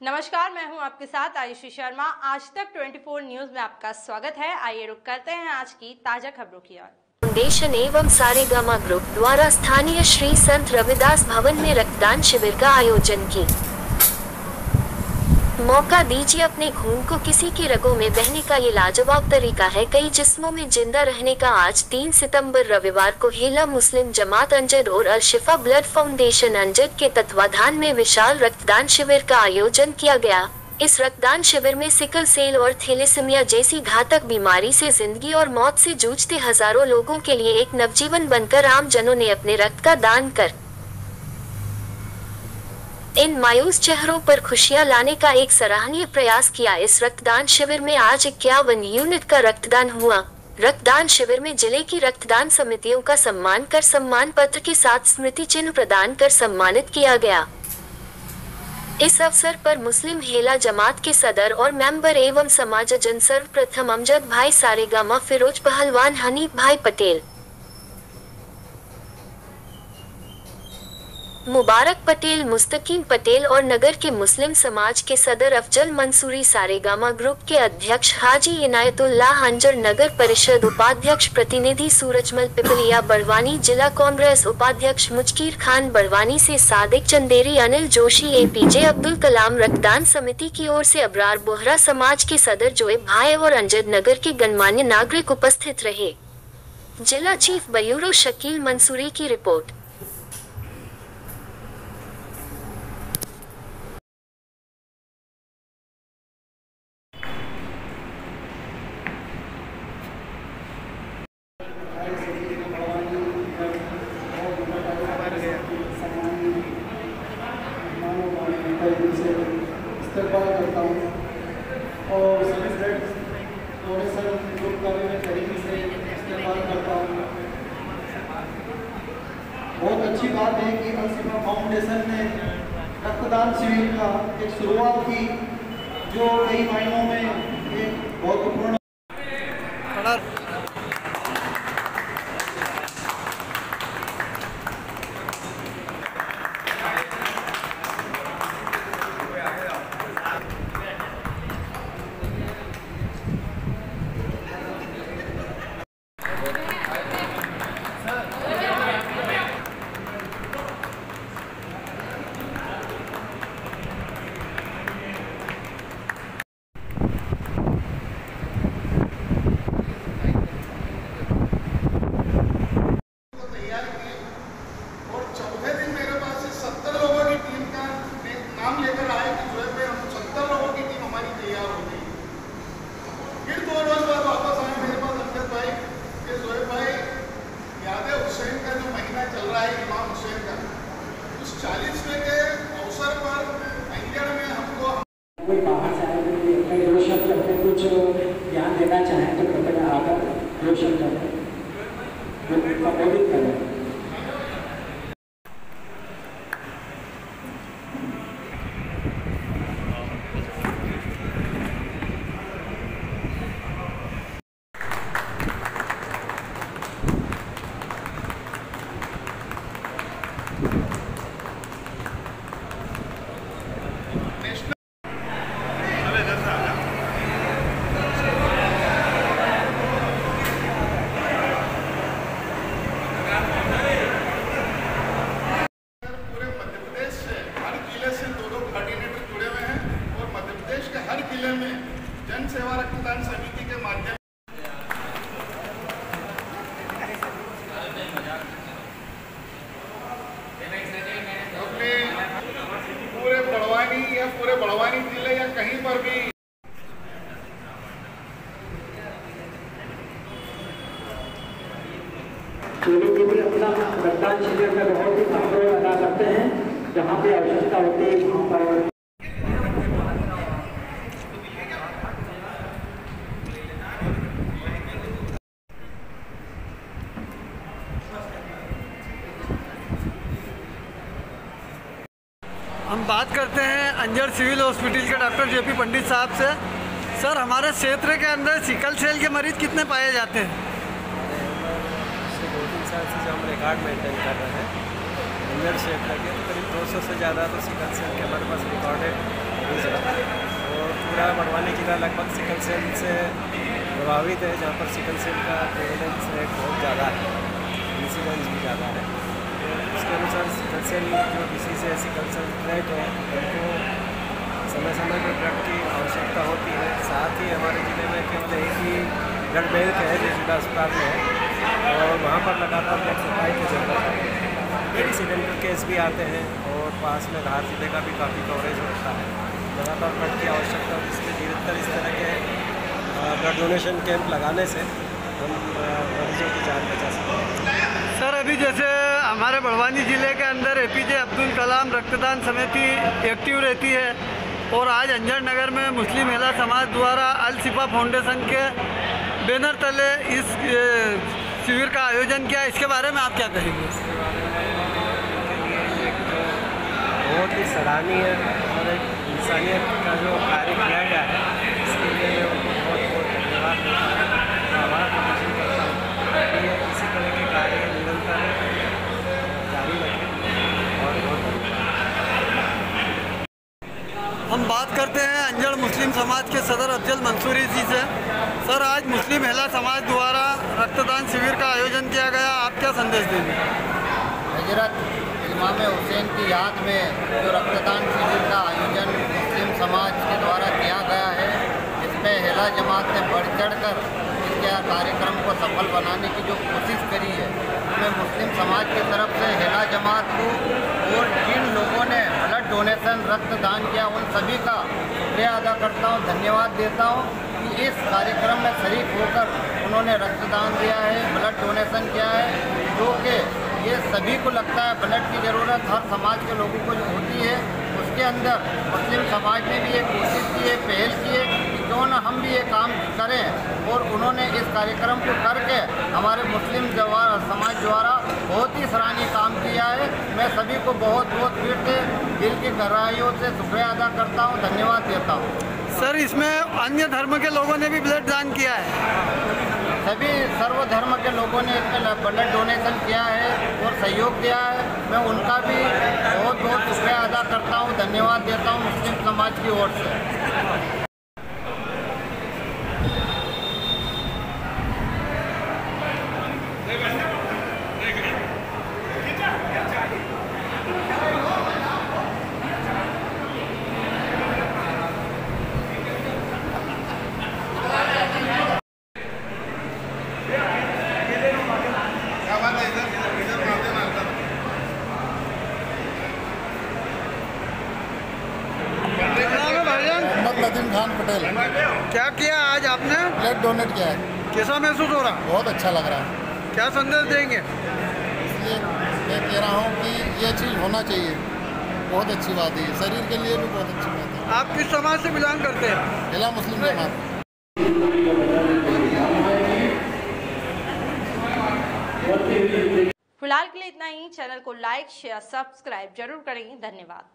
नमस्कार, मैं हूं आपके साथ आयुषी शर्मा। आज तक 24 न्यूज में आपका स्वागत है। आइए रुक करते हैं आज की ताजा खबरों की ओर। फाउंडेशन एवं सारेगामा ग्रुप द्वारा स्थानीय श्री संत रविदास भवन में रक्तदान शिविर का आयोजन की। मौका दीजिए अपने खून को, किसी की रगों में बहने का ये लाजवाब तरीका है कई जिस्मों में जिंदा रहने का। आज 3 सितंबर रविवार को हेला मुस्लिम जमात अंजद और अल शिफा ब्लड फाउंडेशन अंजद के तत्वाधान में विशाल रक्तदान शिविर का आयोजन किया गया। इस रक्तदान शिविर में सिकल सेल और थैलेसीमिया जैसी घातक बीमारी से जिंदगी और मौत से जूझते हजारों लोगों के लिए एक नवजीवन बनकर आम जनों ने अपने रक्त का दान कर इन मायूस चेहरों पर खुशियां लाने का एक सराहनीय प्रयास किया। इस रक्तदान शिविर में आज 51 यूनिट का रक्तदान हुआ। रक्तदान शिविर में जिले की रक्तदान समितियों का सम्मान कर सम्मान पत्र के साथ स्मृति चिन्ह प्रदान कर सम्मानित किया गया। इस अवसर पर मुस्लिम हेला जमात के सदर और मेंबर एवं समाजजन सर्वप्रथम अमजद भाई सारेगामा, फिरोज पहलवान, हनीफ भाई पटेल, मुबारक पटेल, मुस्तकीम पटेल और नगर के मुस्लिम समाज के सदर अफजल मंसूरी, सारेगामा ग्रुप के अध्यक्ष हाजी इनायतुल्लाह अंजर, नगर परिषद उपाध्यक्ष प्रतिनिधि सूरजमल पिपलिया बड़वानी, जिला कांग्रेस उपाध्यक्ष मुजकीर खान बड़वानी से सादिक चंदेरी, अनिल जोशी, APJ अब्दुल कलाम, रक्तदान समिति की ओर से अबरार बोहरा समाज के सदर जोएब भाई और अंजद नगर के गणमान्य नागरिक उपस्थित रहे। जिला चीफ ब्यूरो शकील मंसूरी की रिपोर्ट। इस्तेमाल करता हूँ और सभी फ्रेंड्स डोनेशन ग्रुप का भी मैं तरीके से इस्तेमाल करता हूँ। बहुत अच्छी बात है कि अल शिफा फाउंडेशन ने रक्तदान शिविर का एक शुरुआत की, जो कई मायनों में एक महत्वपूर्ण चल रहा है इमाम हुसैन का, उस 40वें के अवसर पर अंजड़ में हमको कोई बाहर से आए हुए दो शब्द अपने कुछ ज्ञान देना चाहें तो कृपया आकर दो शब्द संबोधित करें। में जन सेवा रक्तदान समिति के माध्यम अपने पूरे बड़वानी या पूरे बड़वानी जिले या कहीं पर भी लोग भी अपना रक्तदान शिविर में बहुत ही अहम रोल अदा करते हैं। जहाँ पे आवश्यकता होती है वहाँ पर हम बात करते हैं अंजर सिविल हॉस्पिटल के डॉक्टर JP पंडित साहब से। सर, हमारे क्षेत्र के अंदर सिकल सेल के मरीज कितने पाए जाते हैं? पिछले 2-3 साल से जो हम रिकॉर्ड मेंटेन कर रहे हैं अंजर क्षेत्र के, करीब 200 से ज़्यादा तो सिकल सेल के हमारे पास रिकॉर्डेड और पूरा बड़वानी जिला लगभग सिकल सेल से प्रभावित है, जहाँ पर सिकल सेल का प्रेवलेंस रेट बहुत ज़्यादा है, इंसिडेंस भी ज़्यादा है। उसके अनुसार सिकल सेल जो डिसीज़ है, सिकल सेल रेट है, उनको समय समय पर ब्लड की आवश्यकता होती है। साथ ही हमारे ज़िले में केवल एक ही ब्लड बैंक है जो जिला अस्पताल में है, और वहाँ पर लगातार ब्लड सप्लाई की जरूरत है। एक्सीडेंटल केस भी आते हैं और पास में धार जिले का भी काफ़ी कवरेज होता है। लगातार ब्लड की आवश्यकता होती है, इसलिए निरंतर इस तरह के ब्लड डोनेशन कैंप लगाने से हम मरीजों की जान बचा सकते हैं। सर, अभी जैसे हमारे बड़वानी ज़िले के अंदर APJ अब्दुल कलाम रक्तदान समिति एक्टिव रहती है, और आज अंजर नगर में मुस्लिम महिला समाज द्वारा अल शिफा फाउंडेशन के बैनर तले इस शिविर का आयोजन किया। इसके बारे में आप क्या कहेंगे? बहुत ही सराहनीय और एक इंसानियत का जो कार्य किया गया है, इसके लिए मैं उनको बहुत बहुत धन्यवाद देता हूँ, आभार प्रदर्शन करता हूँ कि ये इसी तरह के कार्य निरंतर जारी रखें। और बहुत धन्यवाद। हम बात करते हैं अंजड़ मुस्लिम समाज के सदर अफजल मंसूरी जी से। सर, आज मुस्लिम महिला समाज द्वारा रक्तदान शिविर का आयोजन किया गया, आप क्या संदेश देंगे? हजरत इमाम हुसैन की याद में जो रक्तदान शिविर का आयोजन मुस्लिम समाज के द्वारा किया गया है, इसमें महिला जमात ने बढ़ चढ़ कर इसके कार्यक्रम को सफल बनाने की जो कोशिश करी है, मैं मुस्लिम समाज की तरफ से महिला जमात को और जिन लोगों ने ब्लड डोनेशन रक्तदान किया उन सभी का शुक्रिया अदा करता हूँ, धन्यवाद देता हूँ कि इस कार्यक्रम में शरीक होकर उन्होंने रक्तदान दिया है, ब्लड डोनेशन किया है, जो कि ये सभी को लगता है ब्लड की ज़रूरत हर समाज के लोगों को जो होती है। उसके अंदर मुस्लिम समाज ने भी एक कोशिश की है, पहल की है कि क्यों ना हम भी ये काम करें, और उन्होंने इस कार्यक्रम को करके हमारे मुस्लिम समाज द्वारा बहुत ही सराहनीय काम किया है। मैं सभी को बहुत बहुत फिर से दिल की गहराइयों से शुक्रिया अदा करता हूँ, धन्यवाद देता हूँ। सर, इसमें अन्य धर्म के लोगों ने भी ब्लड दान किया है। सभी सर्वधर्म के लोगों ने इसमें ब्लड डोनेशन किया है और सहयोग दिया है। मैं उनका भी बहुत बहुत शुक्रिया अदा करता हूँ, धन्यवाद देता हूँ मुस्लिम समाज की ओर से। नदीम खान पटेल। क्या किया आज आपने? ब्लड डोनेट किया है। कैसा महसूस हो रहा? बहुत अच्छा लग रहा है। क्या संदेश देंगे? इसलिए मैं कह रहा हूँ कि ये चीज़ होना चाहिए, बहुत अच्छी बात है, शरीर के लिए भी बहुत अच्छी बात है। आप किस समाज से बिलोंग करते हैं? महिला मुस्लिम जमात। फिलहाल के लिए इतना ही। चैनल को लाइक शेयर सब्सक्राइब जरूर करें। धन्यवाद।